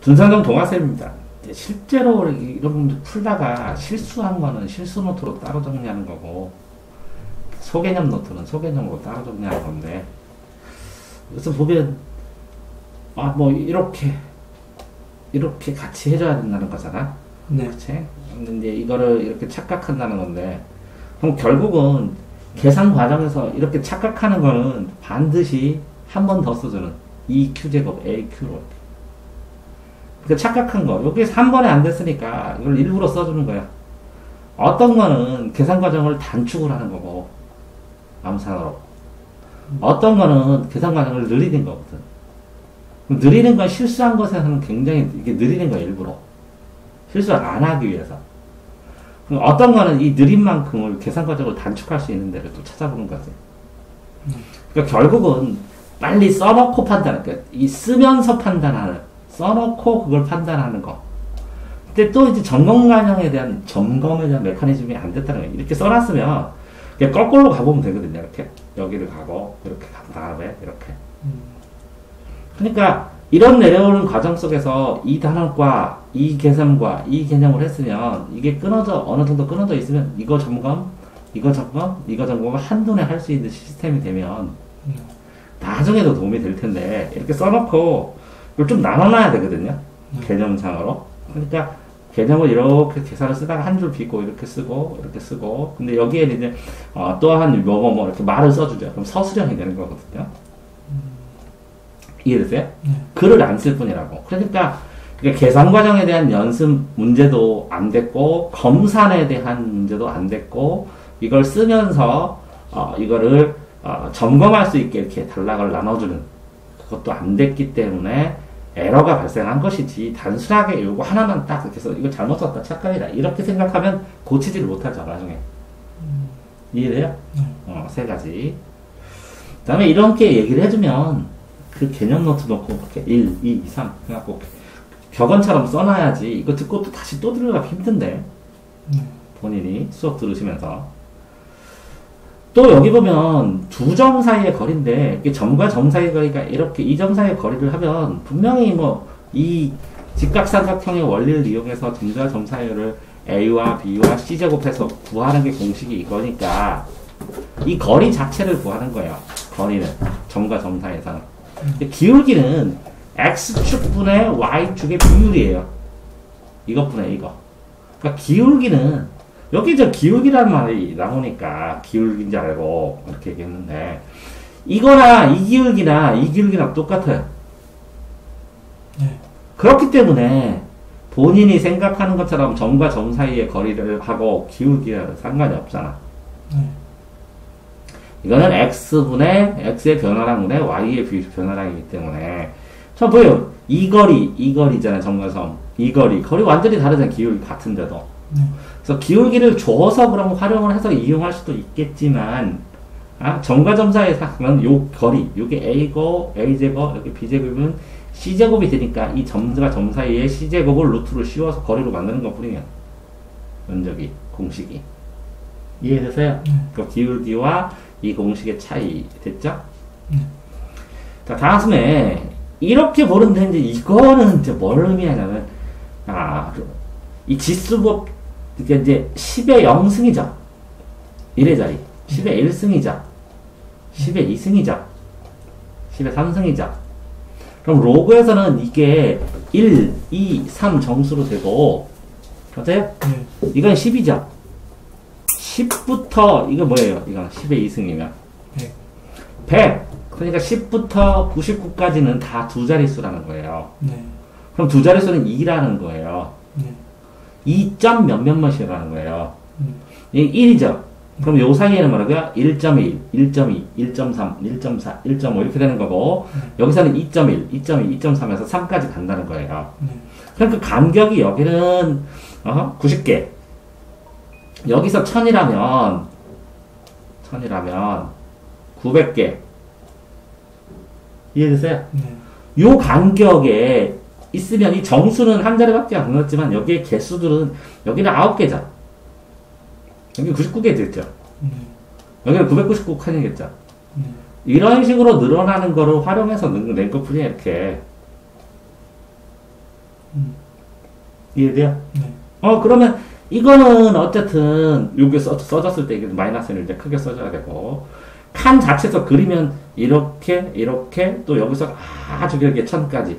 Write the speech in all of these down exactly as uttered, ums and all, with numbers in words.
dun산동 동화쌤입니다. 실제로 이런 분들 풀다가 실수한 거는 실수 노트로 따로 정리하는 거고, 소개념 노트는 소개념으로 따로 정리하는 건데, 그래서 보면, 아, 뭐, 이렇게, 이렇게 같이 해줘야 된다는 거잖아. 네. 그치? 근데 이거를 이렇게 착각한다는 건데, 그럼 결국은 계산 과정에서 이렇게 착각하는 거는 반드시 한 번 더 써주는 이 큐제곱 에이큐로. 그러니까 착각한 거. 여기서 한 번에 안 됐으니까 이걸 일부러 써주는 거야. 어떤 거는 계산 과정을 단축을 하는 거고, 암산으로. 어떤 거는 계산 과정을 늘리는 거거든. 느리는 건 실수한 것에서는 굉장히 이게 느리는 거야, 일부러. 실수를 안 하기 위해서. 어떤 거는 이 느린 만큼을 계산 과정을 단축할 수 있는 데를 또 찾아보는 거지. 그러니까 결국은 빨리 써놓고 판단할 거야. 이 쓰면서 판단하는, 써놓고 그걸 판단하는 거. 근데 또 이제 점검 과정에 대한, 점검에 대한 메커니즘이 안 됐다는 거야. 이렇게 써놨으면, 그냥 거꾸로 가보면 되거든요, 이렇게. 여기를 가고, 이렇게 간 다음에, 이렇게. 그러니까, 이런 내려오는 과정 속에서 이 단원과 이 계산과 이 개념을 했으면 이게 끊어져, 어느 정도 끊어져 있으면 이거 점검, 이거 점검, 이거 점검을 한눈에 할 수 있는 시스템이 되면 나중에도 도움이 될 텐데 이렇게 써놓고 이걸 좀 나눠놔야 되거든요. 개념상으로. 그러니까 개념을 이렇게 계산을 쓰다가 한 줄 비고 이렇게 쓰고 이렇게 쓰고 근데 여기에 이제 어, 또한 뭐 뭐 뭐 이렇게 말을 써주죠. 그럼 서술형이 되는 거거든요. 이해되세요? 네. 글을 안 쓸 뿐이라고. 그러니까, 그러니까 계산 과정에 대한 연습 문제도 안 됐고, 검산에 대한 문제도 안 됐고, 이걸 쓰면서, 어, 이거를, 어, 점검할 수 있게 이렇게 단락을 나눠주는, 그것도 안 됐기 때문에 에러가 발생한 것이지, 단순하게 이거 하나만 딱 이렇게 해서, 이거 잘못 썼다, 착각이다. 이렇게 생각하면 고치지를 못하죠, 나중에. 음. 이해돼요? 네. 어, 세 가지. 그 다음에 이렇게 얘기를 해주면, 그 개념 노트 놓고 이렇게 일, 이, 삼 해갖고 격언처럼 써놔야지. 이거 듣고 또 다시 또 들으려고 힘든데 본인이 수업 들으시면서 또 여기 보면 두 점 사이의 거리인데 이게 점과 점 사이의 거리가 이렇게 이 점 사이의 거리를 하면 분명히 뭐 이 직각삼각형의 원리를 이용해서 점과 점 사이를 A와 B와 C제곱해서 구하는 게 공식이 이거니까 이 거리 자체를 구하는 거예요. 거리는 점과 점 사이에서는 기울기는 X축분의 Y축의 비율이에요. 이것분의 이거. 그러니까 기울기는, 여기 저 기울기라는 말이 나오니까 기울기인 줄 알고 이렇게 얘기했는데, 이거나 이 기울기나 이 기울기랑 똑같아요. 네. 그렇기 때문에 본인이 생각하는 것처럼 점과 점 사이의 거리를 하고 기울기랑 상관이 없잖아. 네. 이거는 x분의 x의 변화량 분의 y의 변화량이기 때문에 자 보여요. 이 거리, 이 거리잖아요. 점과 점. 이 거리. 거리 완전히 다르잖아요. 기울기 같은데도. 네. 그래서 기울기를 줘서 그럼 활용을 해서 이용할 수도 있겠지만 아, 점과 점 사이에 사면 요 거리, 요게 a고 a제곱, 여기 b제곱이면 c제곱이 되니까 이 점과 점 사이에 c제곱을 루트로 씌워서 거리로 만드는 것 뿐이에요. 면적이, 공식이. 이해되세요? 네. 그 기울기와 이 공식의 차이 됐죠? 네. 자, 다음에 이렇게 보는데 이제 이거는 이제 뭘 의미하냐면 아, 이 지수법 이게 이제 십의 영승이죠. 일의 자리. 십의 일승이죠. 십의 이승이죠. 십의 삼승이죠. 그럼 로그에서는 이게 일, 이, 삼 정수로 되고 맞아요? 네. 이건 십이죠. 십부터 이거 뭐예요? 이거 십의 이승이면 백. 백. 그러니까 십부터 구십구까지는 다 두 자릿수라는 거예요. 네. 그럼 두 자릿수는 이라는 거예요. 네. 이 점 몇몇몇이라는 거예요. 네. 이 일이죠. 그럼 요 사이에는 뭐라고요? 일 점 일, 일 점 이, 일 점 삼, 일 점 사, 일 점 오 이렇게 되는 거고 네. 여기서는 이 점 일, 이 점 이, 이 점 삼에서 삼까지 간다는 거예요. 네. 그럼 그 간격이 여기는 어? 구십 개. 여기서 천이라면 천이라면 구백 개 이해되세요? 네. 요 간격에 있으면 이 정수는 한 자리밖에 안 넣었지만 여기에 개수들은 여기는 아홉 개죠. 여기 구십구 개 됐죠. 네. 여기는 구백구십구 칸이겠죠. 네. 이런 식으로 늘어나는 거를 활용해서 낸 것뿐이에요. 이렇게 음. 이해돼요? 네. 어, 그러면 이거는 어쨌든 여기 써, 써졌을 때 이게 마이너스를 이제 크게 써줘야 되고, 칸 자체에서 그리면 이렇게, 이렇게, 또 여기서 아주 길게 천까지.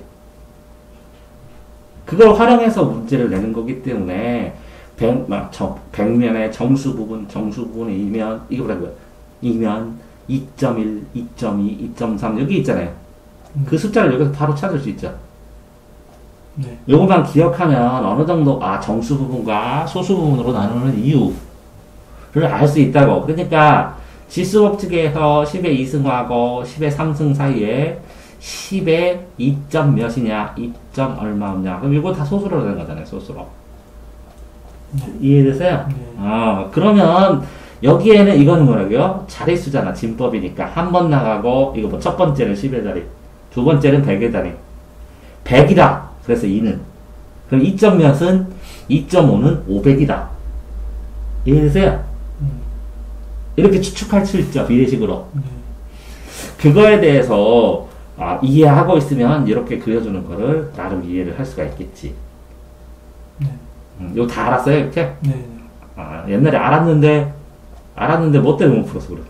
그걸 활용해서 문제를 내는 거기 때문에, 백, 막, 저, 백면의 정수 부분, 정수 부분의 이면, 이거 뭐라고요? 이면, 이 점 일, 이 점 이, 이 점 삼, 여기 있잖아요. 음. 그 숫자를 여기서 바로 찾을 수 있죠. 네. 요거만 기억하면 어느 정도, 아, 정수 부분과 소수 부분으로 나누는 이유를 알 수 있다고. 그러니까, 지수 법칙에서 십의 이승하고 십의 삼승 사이에 십의 이 점 몇이냐, 이 점 얼마냐. 그럼 이거 다 소수로 되는 거잖아요, 소수로. 네. 이해되세요? 네. 어, 그러면 여기에는 이거는 뭐라고요? 자릿수잖아, 진법이니까. 한 번 나가고, 이거 뭐 첫 번째는 십의 자리, 두 번째는 백의 자리. 백이다. 그래서 이는. 그럼 이 점 몇은 이 점 오는 오백이다. 이해되세요? 음. 이렇게 추측할 수 있죠, 비례식으로. 네. 그거에 대해서 아, 이해하고 있으면 이렇게 그려주는 거를 나름 이해를 할 수가 있겠지. 네. 음, 이거 다 알았어요, 이렇게? 네. 아, 옛날에 알았는데, 알았는데 뭐 때문에 못 풀어서 그래.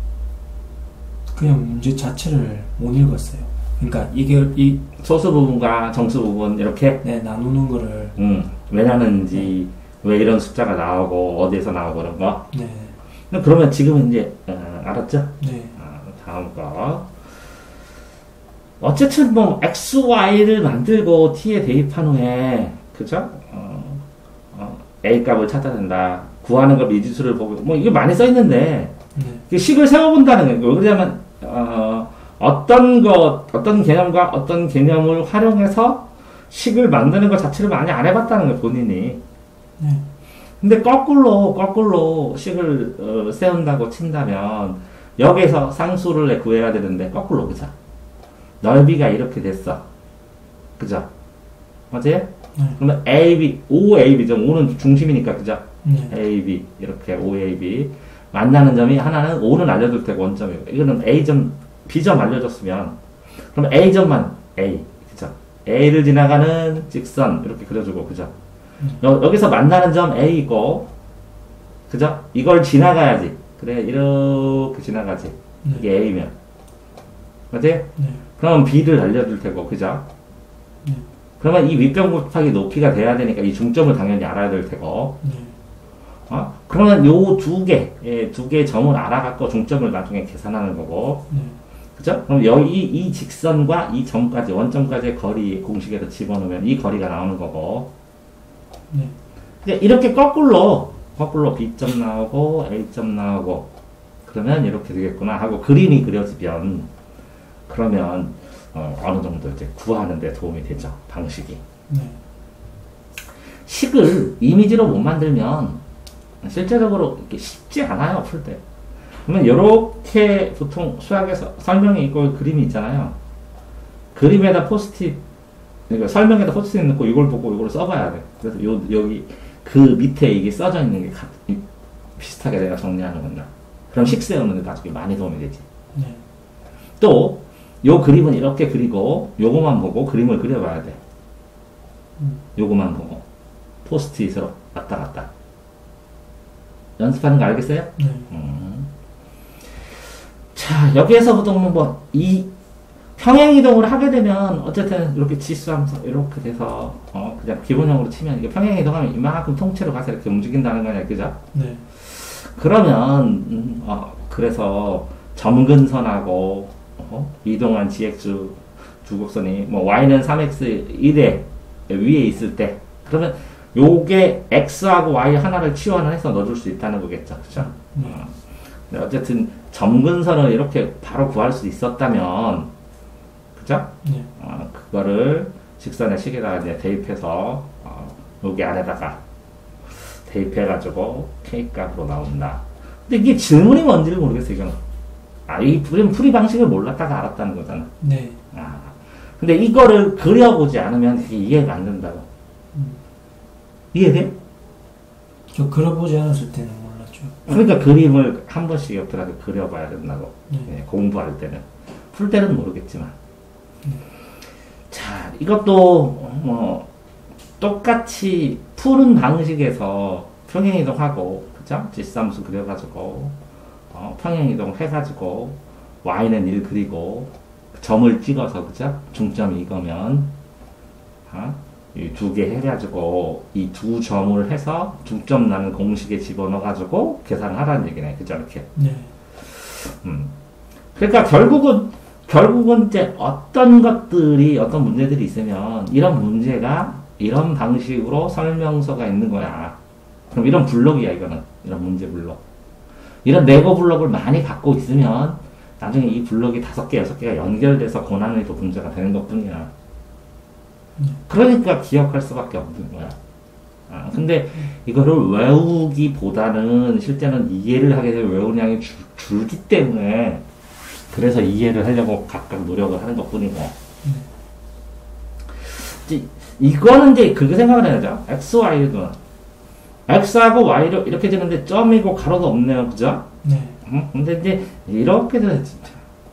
그냥 문제 자체를 못 읽었어요. 그러니까 이게 이 소수 부분과 정수 부분 이렇게 네, 나누는 거를 음, 왜 나는지, 왜 이런 숫자가 나오고, 어디에서 나오고 그런 거. 네. 그러면 지금은 이제 어, 알았죠? 네. 아, 다음 거. 어쨌든 뭐 x, y를 만들고 t에 대입한 후에 그죠? 어, 어, a 값을 찾아낸다. 구하는 거 미지수를 보고 뭐 이게 많이 써 있는데 네. 식을 세워본다는 거예요. 왜냐면 어, 어떤 것, 어떤 개념과 어떤 개념을 활용해서 식을 만드는 것 자체를 많이 안 해봤다는 거예요, 본인이. 네. 근데 거꾸로 거꾸로 식을 어, 세운다고 친다면 여기서 상수를 구해야 되는데 거꾸로 그죠? 넓이가 이렇게 됐어, 그죠? 맞아요? 네. 그러면 A, B, O, A, B죠. O는 중심이니까 그죠? 네. A, B 이렇게 O, A, B 만나는 점이 하나는 O는 알려줄 테고 원점이고 이거는 A점, B점 알려줬으면 그럼 A점만 A, 그죠? A를 지나가는 직선 이렇게 그려주고 그죠? 여, 여기서 만나는 점 A고, 그죠? 이걸 지나가야지. 그래, 이렇게 지나가지. 네. 이게 A면. 맞아요? 네. 그럼 B를 알려줄 테고, 그죠? 네. 그러면 이 윗변 곱하기 높이가 돼야 되니까 이 중점을 당연히 알아야 될 테고, 네. 어? 그러면 요 두 개, 예, 두 개의 점을 알아갖고 중점을 나중에 계산하는 거고, 네. 그죠? 그럼 여기 이 직선과 이 점까지, 원점까지의 거리 공식에서 집어넣으면 이 거리가 나오는 거고, 네. 이제 이렇게 거꾸로 거꾸로 B점 나오고 A점 나오고 그러면 이렇게 되겠구나 하고 그림이 그려지면 그러면 어, 어느 정도 이제 구하는 데 도움이 되죠, 방식이. 네. 식을 이미지로 못 만들면 실제적으로 이렇게 쉽지 않아요, 풀 때. 그러면 이렇게 보통 수학에서 설명이 있고 그림이 있잖아요. 그림에다 포스트잇, 그러니까 설명에다 포스트잇 넣고 이걸 보고 이걸 써봐야 돼. 그래서 요, 여기 그 밑에 이게 써져 있는 게 가, 비슷하게 내가 정리하는 건다. 그럼 식 세우는 데 나중에 많이 도움이 되지. 네. 또 요 그림은 이렇게 그리고 요거만 보고 그림을 그려봐야 돼. 음. 요거만 보고 포스트잇으로 왔다 갔다 연습하는 거 알겠어요? 네. 음. 자, 여기에서부터 뭐 이 평행 이동을 하게 되면 어쨌든 이렇게 지수함수 이렇게 돼서 어 그냥 기본형으로 치면 이게 평행 이동하면 이만큼 통째로 가서 이렇게 움직인다는 거냐, 그죠? 네. 그러면 음, 어 그래서 점근선하고 어, 이동한 지엑스 두 곡선이 뭐 y는 삼 엑스 일에 위에 있을 때 그러면 요게 x하고 y 하나를 치환해서 넣어줄 수 있다는 거겠죠, 그죠? 네. 어. 근데 어쨌든 점근선을 이렇게 바로 구할 수 있었다면, 그죠? 네. 어, 그거를 직선의 식에다가 이제 대입해서 어, 여기 안에다가 대입해가지고 k 값으로 나온다. 근데 이게 질문이 뭔지를 모르겠어요, 이거는. 아, 이 풀이, 풀이 방식을 몰랐다가 알았다는 거잖아. 네. 아, 근데 이거를 그려보지 않으면 이게 이해가 안 된다고. 음. 이해돼? 저 그려보지 않았을 때는 몰랐죠. 그러니까 그림을 한 번씩 옆에다가 그려봐야 된다고. 네. 예, 공부할 때는. 풀 때는 모르겠지만. 네. 자, 이것도 뭐 똑같이 푸는 방식에서 평행이동하고, 그죠? 지수함수 그려가지고, 어, 평행이동 해가지고, y는 일 그리고, 점을 찍어서, 그죠? 중점이 이거면, 어? 이 두 개 해가지고, 이 두 점을 해서 중점 나는 공식에 집어넣어가지고, 계산을 하라는 얘기네. 그죠? 이렇게. 네. 음. 그러니까 결국은, 결국은 이제 어떤 것들이, 어떤 문제들이 있으면, 이런 문제가 이런 방식으로 설명서가 있는 거야. 그럼 이런 블록이야, 이거는. 이런 문제 블록. 이런 네거 블록을 많이 갖고 있으면, 나중에 이 블록이 다섯 개, 여섯 개가 연결돼서 고난이도 문제가 되는 것 뿐이야. 그러니까 기억할 수밖에 없는 거야. 아, 근데 이거를 외우기보다는 실제는 이해를 하게 되면 외우는 양이 줄, 줄기 때문에 그래서 이해를 하려고 각각 노력을 하는 것 뿐이고. 이제 이거는 이제 그렇게 생각을 해야죠. x, y도 x하고 y로 이렇게 되는데 점이고 가로도 없네요. 그죠? 네. 응? 근데 이제 이렇게 되는 진짜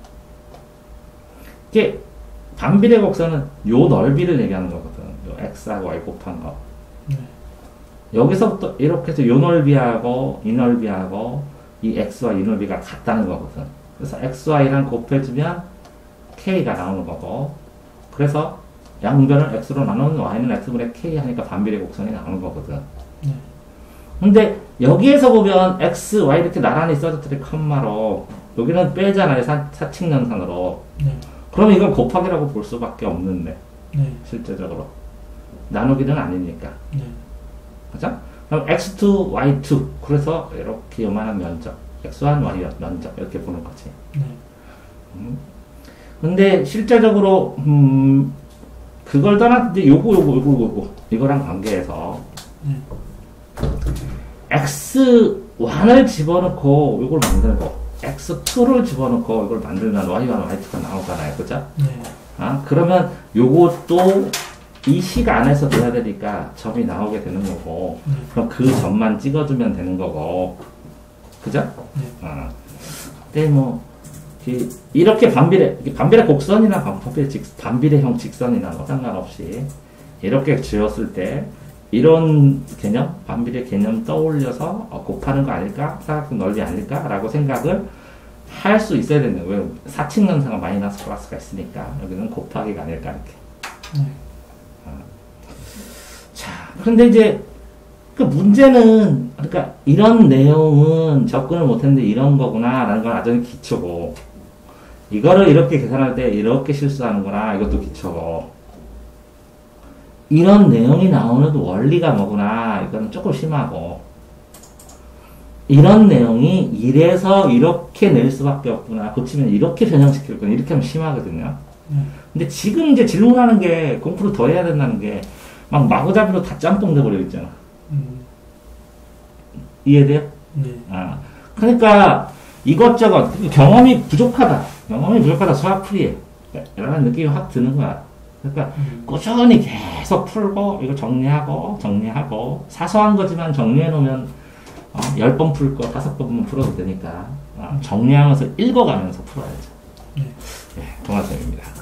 이게 반비례 곡선은 요 넓이를 얘기하는 거거든. 요 x하고 y 곱한 거. 네. 여기서부터 이렇게 해서 요 넓이하고 이 넓이하고 이 x와 이 넓이가 같다는 거거든. 그래서 xy랑 곱해주면 k가 나오는 거고, 그래서 양변을 x로 나누면 y는 x분의 k 하니까 반비례 곡선이 나오는 거거든. 네. 근데 여기에서 보면 x, y 이렇게 나란히 써졌더니 컴마로 여기는 빼잖아요. 사, 사칙연산으로. 네. 그러면 이건 곱하기라고 볼 수밖에 없는데 네. 실제적으로 나누기는 아니니까. 네. 그죠? 그럼 엑스 투, 와이 투 그래서 이렇게 요만한 면적 엑스 원, 와이 원 면적 이렇게 보는 거지. 네. 음. 근데 실제적으로 음 그걸 떠나 이제 요거 요거 요거 요거 이거랑 관계해서 네. 엑스 원을 집어넣고 이걸 만들고 엑스 투를 집어넣고 이걸 만들면 와이 원, 와이 투가 나오잖아요. 그죠? 네. 아, 그러면 요것도 이 식 안에서 돼야 되니까 점이 나오게 되는 거고, 네. 그럼 그 점만 찍어주면 되는 거고, 그죠? 네. 아, 근데 뭐, 이- 이렇게 반비례, 이게 반비례 곡선이나 반비례 직, 반비례형 직선이나 뭐 상관없이, 이렇게 지었을 때, 이런 개념, 반비례 개념 떠올려서 어, 곱하는 거 아닐까? 사각형 넓이 아닐까? 라고 생각을 할 수 있어야 되는 거예요. 왜? 사칙연산과 마이너스 플러스가 있으니까. 여기는 곱하기가 아닐까, 이렇게. 네. 자, 근데 이제, 그 문제는, 그러니까 이런 내용은 접근을 못했는데 이런 거구나, 라는 건 아주 기초고, 이거를 이렇게 계산할 때 이렇게 실수하는구나, 이것도 기초고, 이런 내용이 나오는 원리가 뭐구나, 이거는 조금 심하고, 이런 내용이 이래서 이렇게 낼 수밖에 없구나, 고치면 이렇게 변형시킬구나, 이렇게 하면 심하거든요. 네. 근데 지금 이제 질문하는 게, 공부를 더 해야 된다는 게, 막 마구잡이로 다 짬뽕 돼버려 있잖아. 음. 이해돼요? 네. 아. 그러니까 이것저것, 경험이 부족하다. 경험이 부족하다. 수학풀이에. 라는 느낌이 확 드는 거야. 그러니까 음. 꾸준히 계속 풀고, 이거 정리하고, 정리하고, 사소한 거지만 정리해놓으면, 어, 열 번 풀 거, 다섯 번만 풀어도 되니까, 어, 정리하면서 읽어가면서 풀어야죠. 네. 예, 동화쌤입니다.